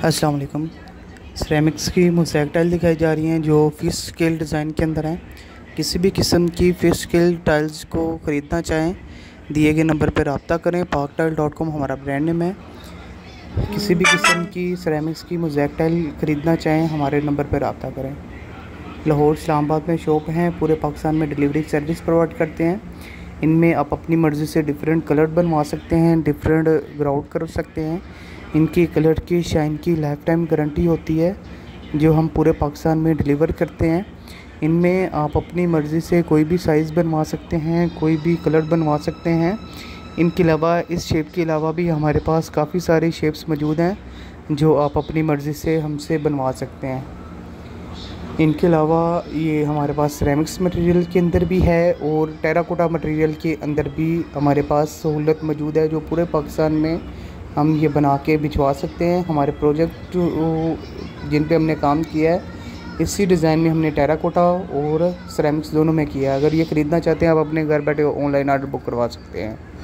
अस्सलाम वालेकुम। सिरेमिक्स की मोज़ेक टाइल दिखाई जा रही हैं जो फिश स्केल डिज़ाइन के अंदर हैं। किसी भी किस्म की फिश स्केल टाइल्स को ख़रीदना चाहें दिए गए नंबर पर रब्ता करें। parktile.com हमारा ब्रांड नेम है। किसी भी किस्म की सिरेमिक्स की मोज़ेक टाइल ख़रीदना चाहें हमारे नंबर पर रब्ता करें। लाहौर इस्लामाबाद में शॉप हैं, पूरे पाकिस्तान में डिलीवरी सर्विस प्रोवाइड करते हैं। इनमें आप अपनी मर्ज़ी से डिफरेंट कलर बनवा सकते हैं, डिफरेंट ग्राउट कर सकते हैं। इनकी कलर की शाइन की लाइफ टाइम गारंटी होती है जो हम पूरे पाकिस्तान में डिलीवर करते हैं। इनमें आप अपनी मर्ज़ी से कोई भी साइज़ बनवा सकते हैं, कोई भी कलर बनवा सकते हैं। इनके अलावा इस शेप के अलावा भी हमारे पास काफ़ी सारी शेप्स मौजूद हैं जो आप अपनी मर्ज़ी से हमसे बनवा सकते हैं। इनके अलावा ये हमारे पास सिरेमिक्स मटेरियल के अंदर भी है और टेराकोटा मटेरियल के अंदर भी हमारे पास सहूलत मौजूद है जो पूरे पाकिस्तान में हम ये बना के भिजवा सकते हैं। हमारे प्रोजेक्ट जिन पे हमने काम किया है इसी डिज़ाइन में हमने टेराकोटा और सिरेमिक्स दोनों में किया है। अगर ये ख़रीदना चाहते हैं आप अपने घर बैठे ऑनलाइन ऑर्डर बुक करवा सकते हैं।